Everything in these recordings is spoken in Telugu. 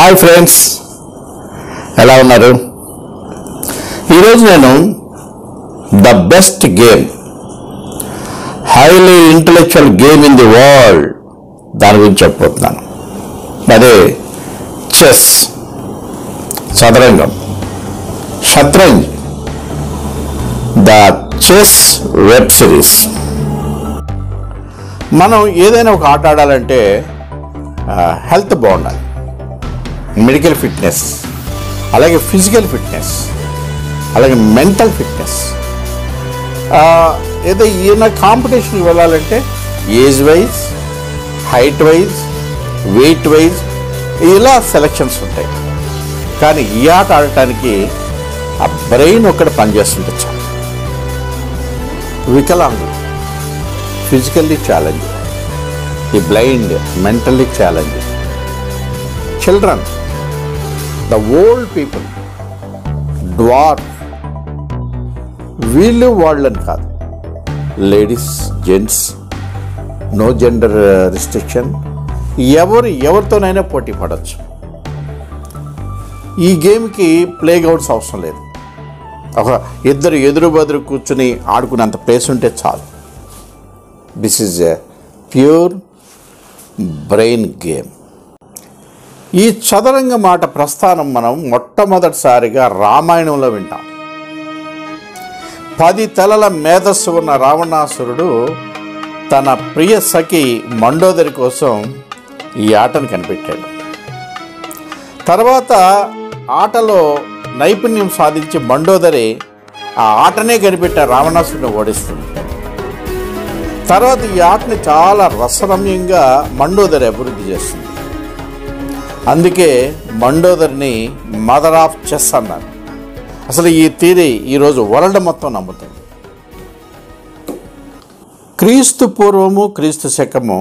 హాయ్ ఫ్రెండ్స్, ఎలా ఉన్నారు? ఈరోజు నేను the best game, highly intellectual game in the world దాని గురించి చెప్పబోతున్నాను. అదే చెస్, చదరంగం, షత్రంజ్, ద చెస్ వెబ్ సిరీస్. మనం ఏదైనా ఒక ఆట ఆడాలంటే హెల్త్ బాగుండాలి, మెడికల్ ఫిట్నెస్, అలాగే ఫిజికల్ ఫిట్నెస్, అలాగే మెంటల్ ఫిట్నెస్. ఏదో ఈయన కాంపిటీషన్కి వెళ్ళాలంటే age wise, height wise, weight wise ఇలా సెలక్షన్స్ ఉంటాయి. కానీ ఈ ఆట ఆడటానికి ఆ బ్రెయిన్ ఒక్కటి పనిచేస్తుంటే చాలు. వికలాంగులు physically challenge, the blind mentally challenge, children, the old people, dwarf, వీళ్ళు వాళ్ళని కాదు, ladies, gents, no gender restriction, ఎవరితోనైనా పోటీ పడవచ్చు. ఈ గేమ్కి ప్లే గ్రౌండ్స్ అవసరం లేదు. ఒక ఇద్దరు ఎదురు బదురు కూర్చుని ఆడుకునేంత ప్లేస్ ఉంటే చాలు. This is a pure brain game. ఈ చదరంగ మాట ప్రస్థానం మనం మొట్టమొదటిసారిగా రామాయణంలో వింటాం. 10 తలల మేధస్సు ఉన్న రావణాసురుడు తన ప్రియ సఖి మండోదరి కోసం ఈ ఆటను కనిపెట్టాడు. తర్వాత ఆటలో నైపుణ్యం సాధించి మండోదరి ఆ ఆటనే కనిపెట్టే రావణాసురుడిని ఓడిస్తుంది. తర్వాత ఈ ఆటని చాలా రసరమ్యంగా మండోదరి అభివృద్ధి చేస్తుంది. అందుకే మండోదరిని మదర్ ఆఫ్ చెస్ అన్నారు. అసలు ఈ థియరీ ఈరోజు వరల్డ్ మొత్తం నమ్ముతుంది. క్రీస్తు పూర్వము, క్రీస్తు శకము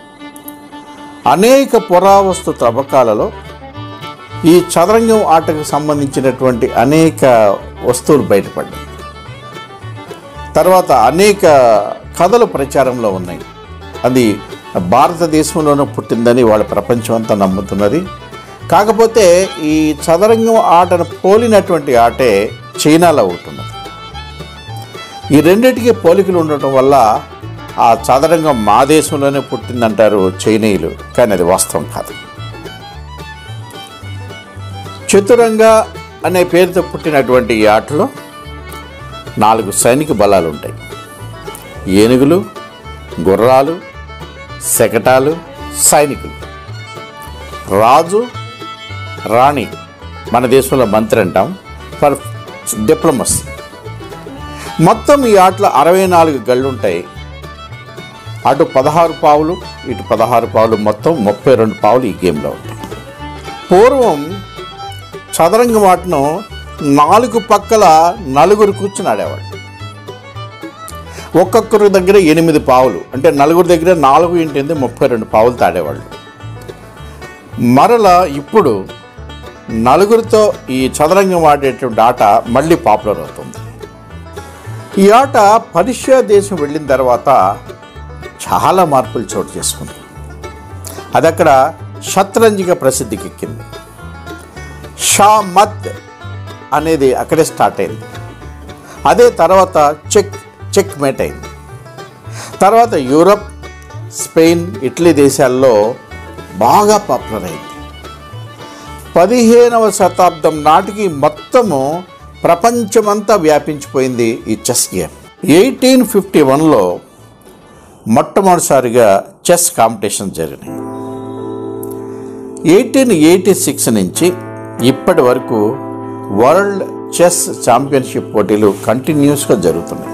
అనేక పురావస్తు తవ్వకాలలో ఈ చదరంగం ఆటకు సంబంధించినటువంటి అనేక వస్తువులు బయటపడ్డాయి. తర్వాత అనేక కథలు ప్రచారంలో ఉన్నాయి. అది భారతదేశంలోనే పుట్టిందని వాళ్ళ ప్రపంచం అంతా నమ్ముతున్నది. కాకపోతే ఈ చదరంగం ఆటను పోలినటువంటి ఆటే చైనాలో ఉంటున్నది. ఈ రెండింటికి పోలికలు ఉండటం వల్ల ఆ చదరంగం మా దేశంలోనే పుట్టిందంటారు చైనీయులు, కానీ అది వాస్తవం కాదు. చతురంగ అనే పేరుతో పుట్టినటువంటి ఈ ఆటలో 4 సైనిక బలాలు ఉంటాయి. ఏనుగులు, గుర్రాలు, శకటాలు, సైనికులు, రాజు, రాణి, మన దేశంలో మంత్రి అంటాం, ఫర్ డిప్లొమసీ. మొత్తం ఈ ఆటలో 64 గళ్ళు ఉంటాయి. అటు 16 పావులు, ఇటు 16 పావులు, మొత్తం 32 పావులు ఈ గేమ్లో ఉంటాయి. పూర్వం చదరంగం ఆటను 4 పక్కల 4 కూర్చుని ఆడేవాళ్ళు. ఒక్కొక్కరి దగ్గర 8 పావులు, అంటే 4 దగ్గర 4 × 8 32 పావులు తాడేవాళ్ళు. మరలా ఇప్పుడు 4తో ఈ చదరంగం ఆడేటువంటి ఆట మళ్ళీ పాపులర్ అవుతుంది. ఈ ఆట పర్షియా దేశం వెళ్ళిన తర్వాత చాలా మార్పులు చోటు చేసుకుంది. అది అక్కడ షత్రంజిగా ప్రసిద్ధికెక్కింది. షామత్ అనేది అక్కడే స్టార్ట్ అయింది. అదే తర్వాత చెక్ మేట్ అయింది. తర్వాత యూరప్, స్పెయిన్, ఇటలీ దేశాల్లో బాగా పాపులర్ అయింది. 15వ శతాబ్దం నాటికి మొత్తము ప్రపంచమంతా వ్యాపించిపోయింది ఈ చెస్ గేమ్. 1851లో మొట్టమొదటిసారిగా చెస్ కాంపిటీషన్ జరిగినాయి. 1886 నుంచి ఇప్పటి వరకు వరల్డ్ చెస్ ఛాంపియన్షిప్ పోటీలు కంటిన్యూస్గా జరుగుతున్నాయి.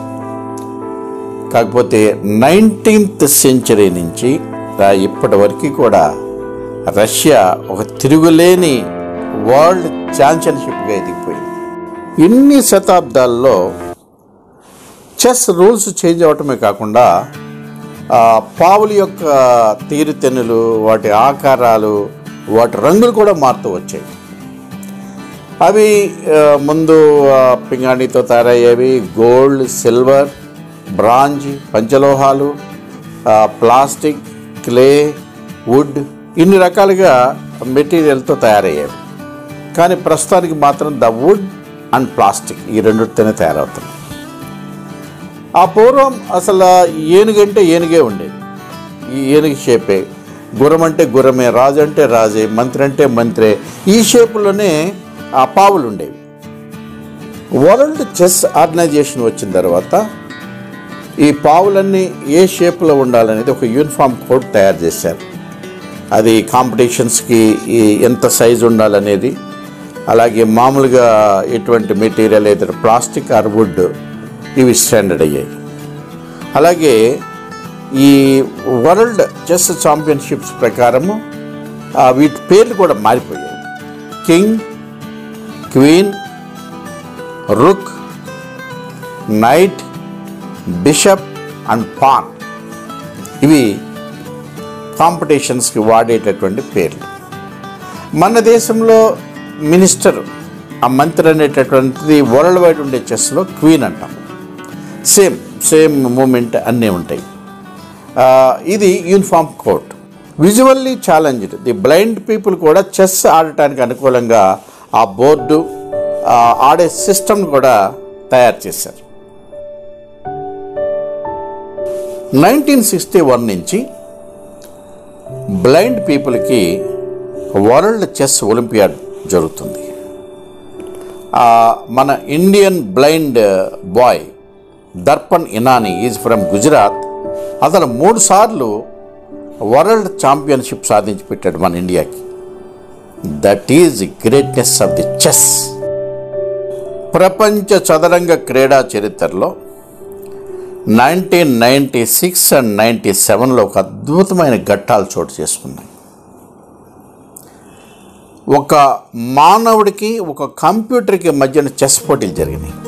కాకపోతే 19th సెంచరీ నుంచి ఇప్పటి వరకు కూడా రష్యా ఒక తిరుగులేని వరల్డ్ ఛాంపియన్షిప్గా ఎదిగిపోయింది. ఇన్ని శతాబ్దాల్లో చెస్ రూల్స్ చేంజ్ అవటమే కాకుండా పావుల యొక్క తీరుతెన్నులు, వాటి ఆకారాలు, వాటి రంగులు కూడా మారుతూ వచ్చాయి. అవి ముందు పింగాణితో తయారయ్యేవి. గోల్డ్, సిల్వర్, బ్రాంజ్, పంచలోహాలు, ప్లాస్టిక్, క్లే, వుడ్, ఇన్ని రకాలుగా మెటీరియల్తో తయారయ్యేవి. కానీ ప్రస్తుతానికి మాత్రం ద వుడ్ అండ్ ప్లాస్టిక్ ఈ రెండుతోనే తయారవుతుంది. ఆ పూర్వం అసలు ఏనుగంటే ఏనుగే ఉండేది, ఈ ఏనుగు షేపే. గుర్రం అంటే గుర్రమే, రాజు అంటే రాజే, మంత్రి అంటే మంత్రే, ఈ షేపులోనే ఆ పావులు ఉండేవి. వరల్డ్ చెస్ ఆర్గనైజేషన్ వచ్చిన తర్వాత ఈ పావులన్నీ ఏ షేప్లో ఉండాలనేది ఒక యూనిఫామ్ కోడ్ తయారు చేశారు. అది కాంపిటీషన్స్కి ఎంత సైజు ఉండాలనేది, అలాగే మామూలుగా ఎటువంటి మెటీరియల్ అయితే ప్లాస్టిక్ ఆర్ వుడ్ ఇవి స్టాండర్డ్ అయ్యాయి. అలాగే ఈ వరల్డ్ చెస్ ఛాంపియన్షిప్స్ ప్రకారము వీటి పేర్లు కూడా మారిపోయాయి. King, queen, rook, knight, bishop and pawn ఇవి కాంపిటీషన్స్కి వాడేటటువంటి పేర్లు. మన దేశంలో మినిస్టర్, ఆ మంత్రి అనేటటువంటిది వరల్డ్ వైడ్ ఉండే చెస్లో క్వీన్ అంటాం. సేమ్ మూమెంట్ అన్నీ ఉంటాయి. ఇది uniform code. Visually challenged the blind people కూడా చెస్ ఆడటానికి అనుకూలంగా ఆ బోర్డు, ఆడే సిస్టమ్ కూడా తయారు చేశారు. 1961 నుంచి బ్లైండ్ పీపుల్కి వరల్డ్ చెస్ ఒలింపియాడ్ జరుగుతుంది. మన Indian blind boy Darpan Inani is from Gujarat. అతను 3 సార్లు వరల్డ్ ఛాంపియన్షిప్ సాధించి పెట్టాడు మన ఇండియాకి. That is greatness of the chess. ప్రపంచ చదరంగ క్రీడా చరిత్రలో 1996 అండ్ 97లో ఒక అద్భుతమైన ఘట్టాలు చోటు చేసుకున్నాయి. ఒక మానవుడికి ఒక కంప్యూటర్కి మధ్యన చెస్ పోటీలు జరిగినాయి.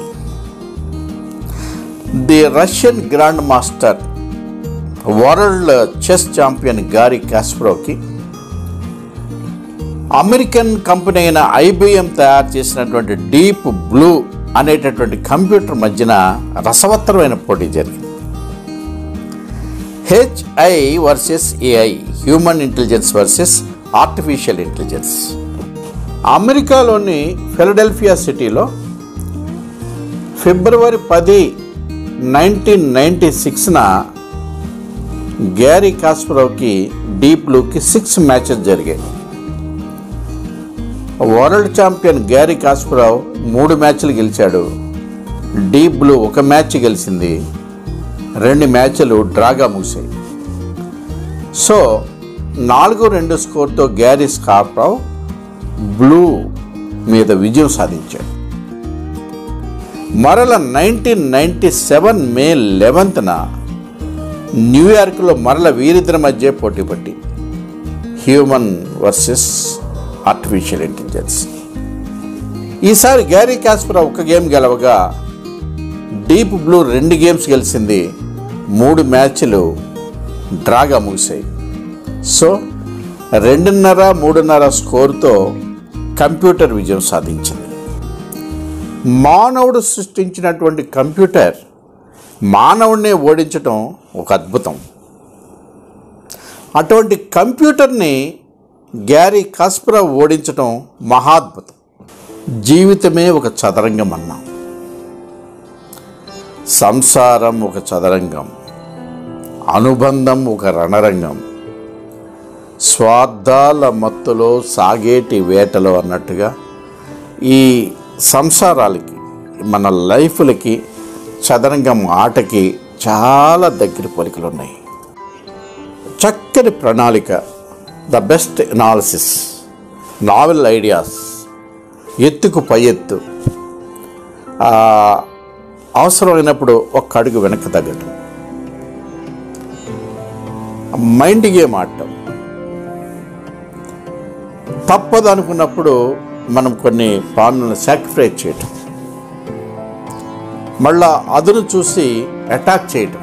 The Russian grand master world chess champion Garry కాస్పరోవ్కి అమెరికన్ కంపెనీ అయిన IBM తయారు చేసినటువంటి డీప్ బ్లూ అనేటటువంటి కంప్యూటర్ మధ్యన రసవత్తరమైన పోటీ జరిగింది. HI versus AI, human intelligence versus artificial intelligence. అమెరికాలోని ఫిలడెల్ఫియా సిటీలో ఫిబ్రవరి 10, 1996న గ్యారీ కాస్పరోవ్కి డీప్ బ్లూకి 6 మ్యాచెస్ జరిగాయి. వరల్డ్ ఛాంపియన్ గ్యారీ కాస్పరోవ్ 3 మ్యాచ్లు గెలిచాడు. డీప్ బ్లూ 1 మ్యాచ్ గెలిచింది. 2 మ్యాచ్లు డ్రాగా ముగిశాయి. సో 4-2 స్కోర్తో గ్యారీ కాస్పరోవ్ బ్లూ మీద విజయం సాధించాడు. మరల 1997 మే 11న న్యూయార్క్లో మరల వీరిద్దరి మధ్య పోటీ పట్టి హ్యూమన్ వర్సెస్ ఆర్టిఫిషియల్ ఇంటెలిజెన్స్. ఈసారి గ్యారీ కాస్పరోవ్ 1 గేమ్ గెలవగా డీప్ బ్లూ 2 గేమ్స్ గెలిచింది. 3 మ్యాచ్లు డ్రాగా ముగిశాయి. సో 2.5-3.5 స్కోర్తో కంప్యూటర్ విజయం సాధించింది. మానవుడు సృష్టించినటువంటి కంప్యూటర్ మానవుడినే ఓడించటం ఒక అద్భుతం. అటువంటి కంప్యూటర్ని గ్యారీ కాస్పరోవ్ ఓడించటం మహాద్భుతం. జీవితమే ఒక చదరంగం అన్నాం. సంసారం ఒక చదరంగం, అనుబంధం ఒక రణరంగం, స్వార్థాల మత్తులో సాగేటి వేటలో అన్నట్టుగా ఈ సంసారాలకి, మన లైఫ్లకి, చదరంగం ఆటకి చాలా దగ్గర పోలికలు ఉన్నాయి. చక్కని ప్రణాళిక, the best analysis, novel ideas, ఎత్తుకు పై ఎత్తు, అవసరమైనప్పుడు 1 అడుగు వెనక్కి తగ్గటం, మైండ్ గేమ్ ఆడటం, తప్పదు అనుకున్నప్పుడు మనం కొన్ని పాన్లను సాక్రిఫైస్ చేయటం, మళ్ళా అదును చూసి అటాక్ చేయటం,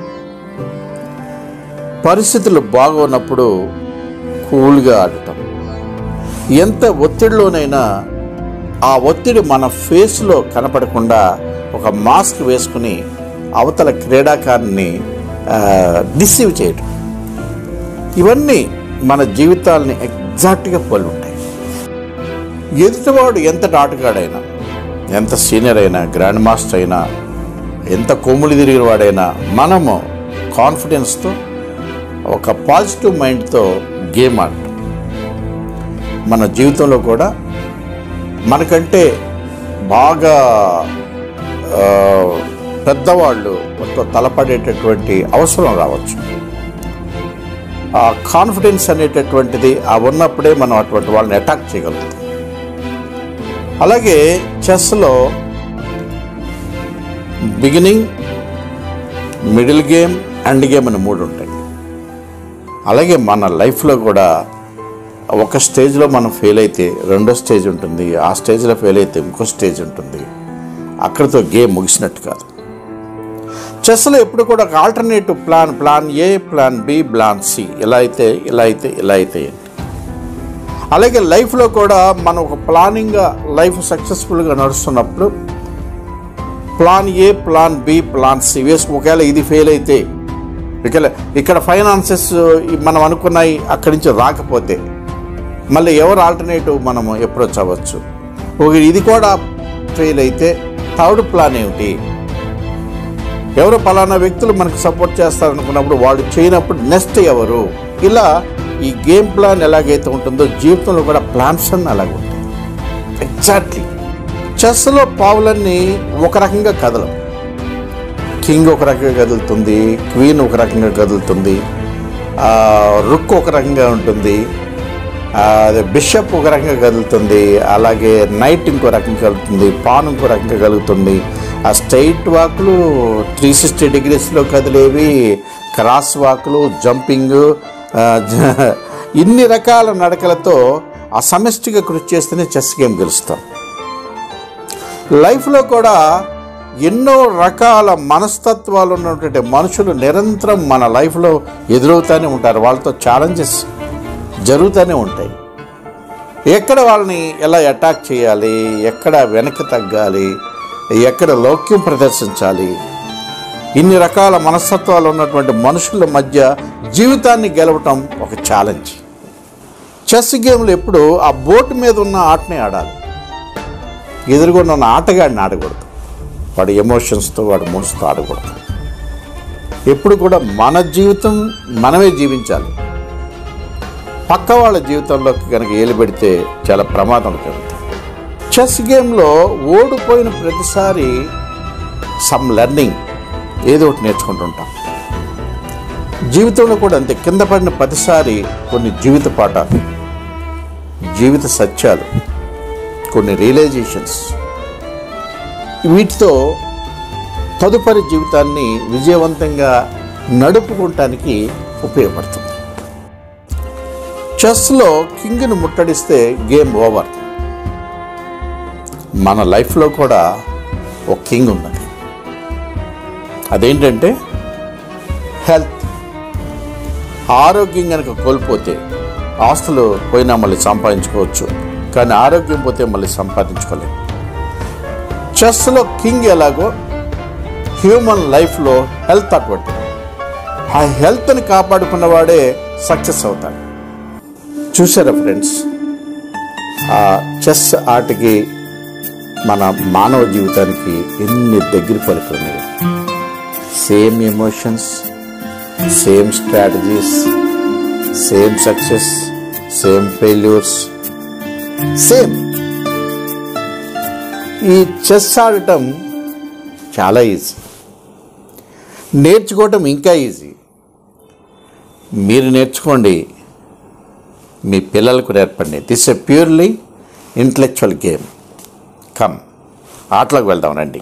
పరిస్థితులు బాగున్నప్పుడు కూల్గా ఆడటం, ఎంత ఒత్తిడిలోనైనా ఆ ఒత్తిడి మన ఫేస్లో కనపడకుండా ఒక మాస్క్ వేసుకుని అవతల క్రీడాకారుని డిసీవ్ చేయటం, ఇవన్నీ మన జీవితాలని ఎగ్జాక్ట్గా పోలి ఉంటాయి. ఎదుటివాడు ఎంతటి ఆటగాడైనా, ఎంత సీనియర్ అయినా, గ్రాండ్ మాస్టర్ అయినా, ఎంత కొమ్ములు తిరిగిన వాడైనా, మనము కాన్ఫిడెన్స్తో ఒక పాజిటివ్ మైండ్తో గేమ్ ఆడటం. మన జీవితంలో కూడా మనకంటే బాగా పెద్దవాళ్ళు తలపడేటటువంటి అవసరం రావచ్చు. ఆ కాన్ఫిడెన్స్ అనేటటువంటిది ఉన్నప్పుడే మనం అటువంటి వాళ్ళని అటాక్ చేయగలుగుతాం. అలాగే చెస్లో beginning, middle game, end game అని 3 ఉంటాయి. అలాగే మన లైఫ్లో కూడా ఒక స్టేజ్లో మనం ఫెయిల్ అయితే రెండో స్టేజ్ ఉంటుంది, ఆ స్టేజ్లో ఫెయిల్ అయితే ఇంకో స్టేజ్ ఉంటుంది. అక్కడితో గేమ్ ముగిసినట్టు కాదు. చెస్లో ఎప్పుడు కూడా ఒక alternative plan A, plan B, plan C, ఇలా అయితే ఏంటి. అలాగే లైఫ్లో కూడా మనం ఒక ప్లానింగ్గా లైఫ్ సక్సెస్ఫుల్గా నడుస్తున్నప్పుడు plan A, plan B, plan C వేసుకు ఒకవేళ ఇది ఫెయిల్ అయితే, ఇక్కడ ఫైనాన్సెస్ మనం అనుకున్నాయి అక్కడి నుంచి రాకపోతే మళ్ళీ ఎవరు ఆల్టర్నేటివ్ మనము అప్రోచ్ అవ్వచ్చు. ఇది కూడా ఫెయిల్ అయితే థర్డ్ ప్లాన్ ఏమిటి, ఎవరు పలానా వ్యక్తులు మనకు సపోర్ట్ చేస్తారనుకున్నప్పుడు వాళ్ళు చేయనప్పుడు నెక్స్ట్ ఎవరు. ఇలా ఈ గేమ్ ప్లాన్ ఎలాగైతే ఉంటుందో జీవితంలో కూడా ప్లాన్స్ అన్నీ అలాగే ఉంటాయి. ఎగ్జాక్ట్లీ చెస్లో పావులన్నీ ఒక రకంగా కదలవు. కింగ్ ఒక రకంగా కదులుతుంది, క్వీన్ ఒక రకంగా కదులుతుంది, రుక్ ఒక రకంగా ఉంటుంది, బిషప్ ఒక రకంగా కదులుతుంది, అలాగే నైట్ ఇంకో రకంగా కదులుతుంది, పాన్ ఇంకో రకంగా కదులుతుంది. ఆ స్ట్రైట్ వాక్లు 360 డిగ్రీస్లో కదిలేవి, క్రాస్ వాక్లు, జంపింగ్, ఇన్ని రకాల నడకలతో ఆ సమిష్టిగా కృషి చేస్తేనే చెస్ గేమ్ గెలుస్తాం. లైఫ్లో కూడా ఎన్నో రకాల మనస్తత్వాలు ఉన్నటువంటి మనుషులు నిరంతరం మన లైఫ్లో ఎదురవుతూనే ఉంటారు. వాళ్ళతో ఛాలెంజెస్ జరుగుతూనే ఉంటాయి. ఎక్కడ వాళ్ళని ఎలా అటాక్ చేయాలి, ఎక్కడ వెనక్కి తగ్గాలి, ఎక్కడ లౌక్యం ప్రదర్శించాలి, ఇన్ని రకాల మనస్తత్వాలు ఉన్నటువంటి మనుషుల మధ్య జీవితాన్ని గెలవటం ఒక ఛాలెంజ్. చెస్ గేమ్లో ఎప్పుడు ఆ బోర్డు మీద ఉన్న ఆటనే ఆడాలి, ఎదురుగున్న ఉన్న ఆటగాడిని ఆడకూడదు. వాడి ఎమోషన్స్తో, వాడి మూడ్స్తో ఆడకూడదు. ఎప్పుడు కూడా మన జీవితం మనమే జీవించాలి. పక్క వాళ్ళ జీవితంలోకి కనుక ఏలు పెడితే చాలా ప్రమాదం కలుగుతుంది. చెస్ గేమ్లో ఓడిపోయిన ప్రతిసారి సమ్ లెర్నింగ్, ఏదో ఒకటి నేర్చుకుంటుంటాం. జీవితంలో కూడా అంతే. కింద పడిన ప్రతిసారి కొన్ని జీవిత పాఠాలు, జీవిత సత్యాలు, కొన్ని రియలైజేషన్స్, వీటితో తదుపరి జీవితాన్ని విజయవంతంగా నడుపుకోవటానికి ఉపయోగపడుతుంది. చెస్లో కింగ్ను ముట్టడిస్తే గేమ్ ఓవర్. మన లైఫ్లో కూడా ఒక కింగ్ ఉన్నది. అదేంటంటే హెల్త్. ఆరోగ్యం కనుక కోల్పోతే ఆస్తులు పోయినా మళ్ళీ సంపాదించుకోవచ్చు, కానీ ఆరోగ్యం పోతే మళ్ళీ సంపాదించుకోలేము. చెస్లో కింగ్ ఎలాగో హ్యూమన్ లైఫ్లో హెల్త్ అటువంటి. ఆ హెల్త్ని కాపాడుకున్నవాడే సక్సెస్ అవుతాడు. చూసారా ఫ్రెండ్స్, ఆ చెస్ ఆటకి మన మానవ జీవితానికి ఎన్ని దగ్గర పలుకున్నాయి. Same emotions, same strategies, same success, same failures, same. ఈ చెస్ ఆడటం చాలా ఈజీ, నేర్చుకోవటం ఇంకా ఈజీ. మీరు నేర్చుకోండి, మీ పిల్లలకు నేర్పండి. This a purely intellectual game. Come, ఆటలోకి వెళ్దాం రండి.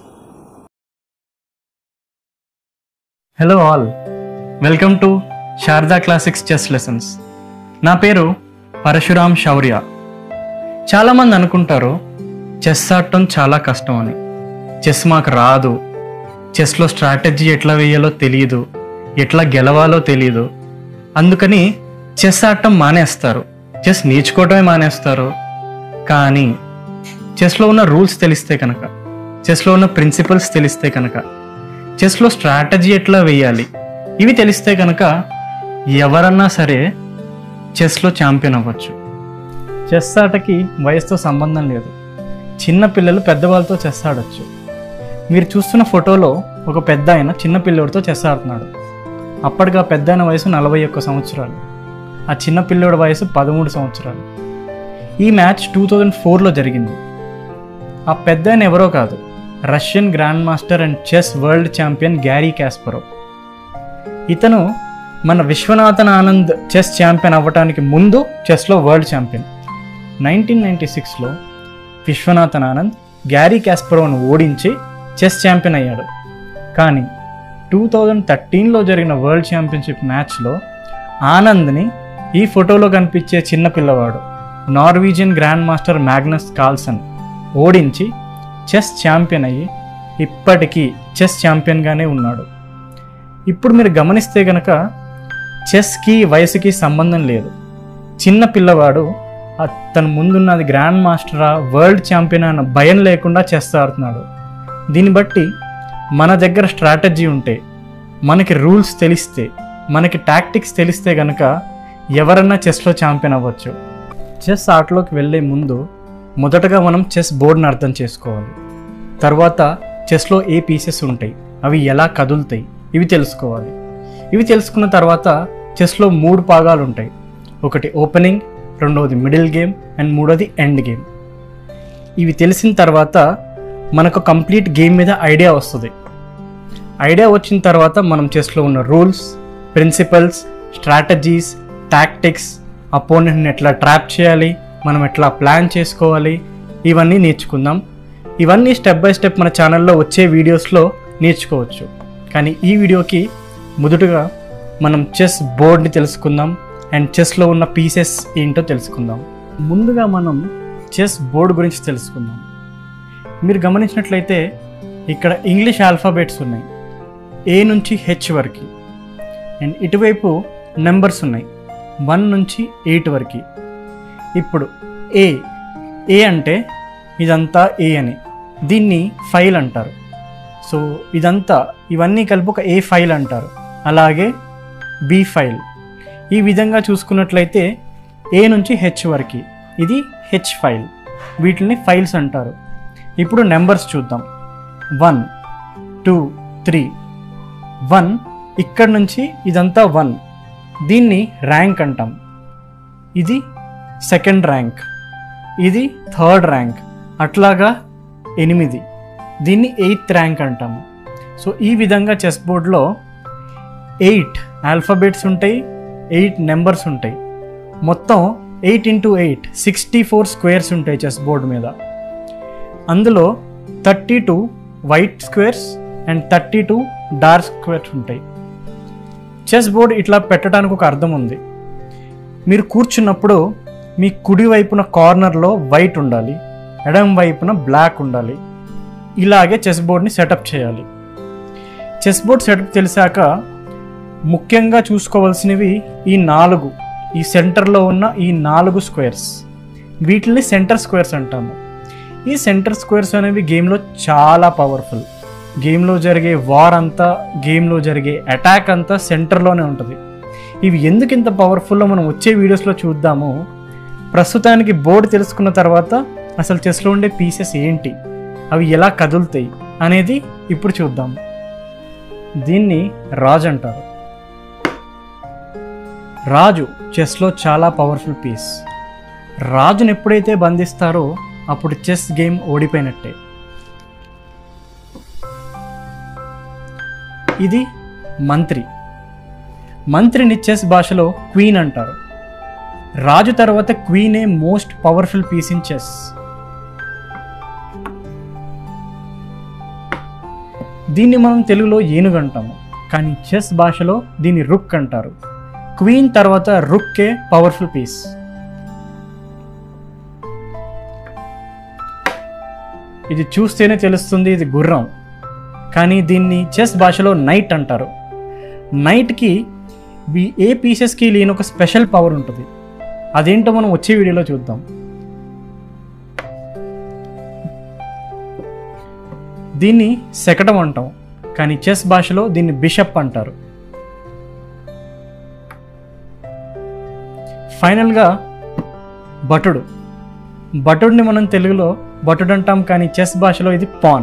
Hello all, welcome to Sharada classics chess lessons. నా పేరు పరశురామ్ శౌర్య. చాలామంది అనుకుంటారు చెస్ ఆడటం చాలా కష్టం అని. చెస్ మాకు రాదు, చెస్లో స్ట్రాటజీ ఎట్లా వేయాలో తెలియదు, ఎట్లా గెలవాలో తెలియదు, అందుకని చెస్ ఆడటం మానేస్తారు, చెస్ నేర్చుకోవటమే మానేస్తారు. కానీ చెస్లో ఉన్న రూల్స్ తెలిస్తే కనుక, చెస్లో ఉన్న ప్రిన్సిపల్స్ తెలిస్తే కనుక, చెస్లో స్ట్రాటజీ ఎట్లా వేయాలి ఇవి తెలిస్తే కనుక ఎవరన్నా సరే చెస్లో ఛాంపియన్ అవ్వచ్చు. చెస్ ఆటకి వయసుతో సంబంధం లేదు. చిన్న పిల్లలు పెద్దవాళ్ళతో చెస్ ఆడొచ్చు. మీరు చూస్తున్న ఫోటోలో ఒక పెద్ద ఆయన చిన్న పిల్లోడితో చెస్ ఆడుతున్నాడు. అప్పటిగా పెద్ద ఆయన వయసు 41 సంవత్సరాలు, ఆ చిన్న పిల్లోడి వయసు 13 సంవత్సరాలు. ఈ మ్యాచ్ 2004లో జరిగింది. ఆ పెద్ద ఆయన ఎవరో కాదు, Russian grand master and chess world champion Garry Kasparov. ఇతను మన విశ్వనాథన్ ఆనంద్ చెస్ ఛాంపియన్ అవ్వటానికి ముందు చెస్లో వరల్డ్ ఛాంపియన్. 1996లో విశ్వనాథన్ ఆనంద్ గ్యారీ కాస్పరోవ్ను ఓడించి చెస్ ఛాంపియన్ అయ్యాడు. కానీ 2013లో జరిగిన వరల్డ్ ఛాంపియన్షిప్ మ్యాచ్లో ఆనంద్ని ఈ ఫోటోలో కనిపించే చిన్న పిల్లవాడు Norwegian grand master Magnus Carlsen ఓడించి చెస్ ఛాంపియన్ అయ్యి ఇప్పటికీ చెస్ ఛాంపియన్గానే ఉన్నాడు. ఇప్పుడు మీరు గమనిస్తే కనుక చెస్కి వయసుకి సంబంధం లేదు. చిన్న పిల్లవాడు తన ముందున్నది గ్రాండ్ మాస్టరా వరల్డ్ ఛాంపియన్ అన్న భయం లేకుండా చెస్ ఆడుతున్నాడు. దీన్ని బట్టి మన దగ్గర స్ట్రాటజీ ఉంటే, మనకి రూల్స్ తెలిస్తే, మనకి టాక్టిక్స్ తెలిస్తే కనుక ఎవరన్నా చెస్లో ఛాంపియన్ అవ్వచ్చు. చెస్ ఆటలోకి వెళ్ళే ముందు మొదటగా మనం చెస్ బోర్డ్ని అర్థం చేసుకోవాలి. తర్వాత చెస్లో ఏ పీసెస్ ఉంటాయి, అవి ఎలా కదులుతాయి, ఇవి తెలుసుకోవాలి. ఇవి తెలుసుకున్న తర్వాత చెస్లో 3 భాగాలు ఉంటాయి. ఒకటి ఓపెనింగ్, రెండవది మిడిల్ గేమ్ అండ్ మూడోది ఎండ్ గేమ్. ఇవి తెలిసిన తర్వాత మనకు కంప్లీట్ గేమ్ మీద ఐడియా వస్తుంది. ఐడియా వచ్చిన తర్వాత మనం చెస్లో ఉన్న రూల్స్, ప్రిన్సిపల్స్, స్ట్రాటజీస్, టాక్టిక్స్, అపోనెంట్ని ఎట్లా ట్రాప్ చేయాలి, మనం ఎట్లా ప్లాన్ చేసుకోవాలి, ఇవన్నీ నేర్చుకుందాం. ఇవన్నీ స్టెప్ బై స్టెప్ మన ఛానల్లో వచ్చే వీడియోస్లో నేర్చుకోవచ్చు. కానీ ఈ వీడియోకి మొదటగా మనం చెస్ బోర్డ్ని తెలుసుకుందాం అండ్ చెస్లో ఉన్న పీసెస్ ఏంటో తెలుసుకుందాం. ముందుగా మనం చెస్ బోర్డ్ గురించి తెలుసుకుందాం. మీరు గమనించినట్లయితే ఇక్కడ ఇంగ్లీష్ ఆల్ఫాబెట్స్ ఉన్నాయి, ఏ నుంచి హెచ్ వరకు. అండ్ ఇటువైపు నెంబర్స్ ఉన్నాయి 1 నుంచి 8 వరకు. ఇప్పుడు ఏ అంటే ఇదంతా ఏ అని, దీన్ని ఫైల్ అంటారు. సో ఇవన్నీ కలిపి ఒక ఏ ఫైల్ అంటారు. అలాగే బి ఫైల్. ఈ విధంగా చూసుకున్నట్లయితే ఏ నుంచి హెచ్ వరకు ఇది హెచ్ ఫైల్. వీటిని ఫైల్స్ అంటారు. ఇప్పుడు నెంబర్స్ చూద్దాం. 1 2 3. 1 ఇక్కడ నుంచి ఇదంతా 1, దీన్ని ర్యాంక్ అంటాం. ఇది సెకండ్ ర్యాంక్, ఇది థర్డ్ ర్యాంక్, అట్లాగా 8, దీన్ని 8th ర్యాంక్ అంటాము. సో ఈ విధంగా చెస్ బోర్డ్లో 8 ఆల్ఫాబెట్స్ ఉంటాయి, 8 నెంబర్స్ ఉంటాయి. మొత్తం 8 × 8 64 స్క్వేర్స్ ఉంటాయి చెస్ బోర్డ్ మీద. అందులో 32 white squares and 32 dark squares ఉంటాయి. చెస్ బోర్డ్ ఇట్లా పెట్టడానికి ఒక అర్థం ఉంది. మీరు కూర్చున్నప్పుడు మీ కుడి వైపున కార్నర్లో వైట్ ఉండాలి, ఎడమ వైపున బ్లాక్ ఉండాలి. ఇలాగే చెస్ బోర్డ్ని సెటప్ చేయాలి. చెస్ బోర్డ్ సెటప్ తెలిసాక ముఖ్యంగా చూసుకోవాల్సినవి ఈ సెంటర్లో ఉన్న ఈ 4 స్క్వేర్స్. వీటిని సెంటర్ స్క్వేర్స్ అంటాము. ఈ సెంటర్ స్క్వేర్స్ అనేవి గేమ్లో చాలా పవర్ఫుల్. గేమ్లో జరిగే వార్ అంతా, గేమ్లో జరిగే అటాక్ అంతా సెంటర్లోనే ఉంటుంది. ఇవి ఎందుకు ఇంత పవర్ఫుల్లో మనం వచ్చే వీడియోస్లో చూద్దాము. ప్రస్తుతానికి బోర్డు తెలుసుకున్న తర్వాత అసలు చెస్లో ఉండే పీసెస్ ఏంటి, అవి ఎలా కదులుతాయి అనేది ఇప్పుడు చూద్దాం. దీన్ని రాజు అంటారు. రాజు చెస్లో చాలా పవర్ఫుల్ పీస్. రాజును ఎప్పుడైతే బంధిస్తారో అప్పుడు చెస్ గేమ్ ఓడిపోయినట్టే. ఇది మంత్రి. మంత్రిని చెస్ భాషలో క్వీన్ అంటారు. రాజు తర్వాత క్వీనే most powerful piece in chess. దీన్ని మనం తెలుగులో ఏనుగు అంటాము, కానీ చెస్ భాషలో దీన్ని రుక్ అంటారు. క్వీన్ తర్వాత రుక్కే పవర్ఫుల్ పీస్. ఇది చూస్తేనే తెలుస్తుంది ఇది గుర్రం, కానీ దీన్ని చెస్ భాషలో నైట్ అంటారు. నైట్కి ఏ పీసెస్కి లేని ఒక స్పెషల్ పవర్ ఉంటుంది. అదేంటో మనం వచ్చే వీడియోలో చూద్దాం. దీన్ని శకటం అంటాం, కానీ చెస్ భాషలో దీన్ని బిషప్ అంటారు. ఫైనల్గా భటుడు. భటుడిని మనం తెలుగులో భటుడు అంటాం, కానీ చెస్ భాషలో ఇది పాన్.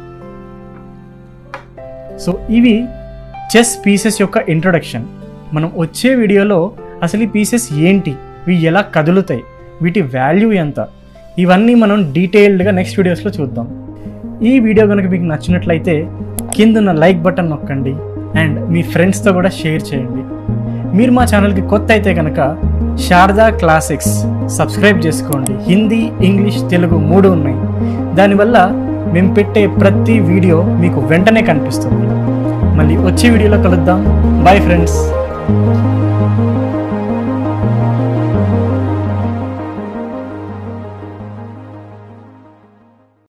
సో ఇవి చెస్ పీసెస్ యొక్క ఇంట్రొడక్షన్. మనం వచ్చే వీడియోలో అసలు ఈ పీసెస్ ఏంటి, ఇవి ఎలా కదులుతాయి, వీటి వాల్యూ ఎంత, ఇవన్నీ మనం డీటెయిల్డ్గా నెక్స్ట్ వీడియోస్లో చూద్దాం. ఈ వీడియో కనుక మీకు నచ్చినట్లయితే కిందున్న లైక్ బటన్ నొక్కండి అండ్ మీ ఫ్రెండ్స్తో కూడా షేర్ చేయండి. మీరు మా ఛానల్కి కొత్త అయితే కనుక శారదా క్లాసిక్స్ సబ్స్క్రైబ్ చేసుకోండి. హిందీ, ఇంగ్లీష్, తెలుగు 3 ఉన్నాయి. దానివల్ల మేము పెట్టే ప్రతి వీడియో మీకు వెంటనే కనిపిస్తుంది. మళ్ళీ వచ్చే వీడియోలో కలుద్దాం. Bye friends.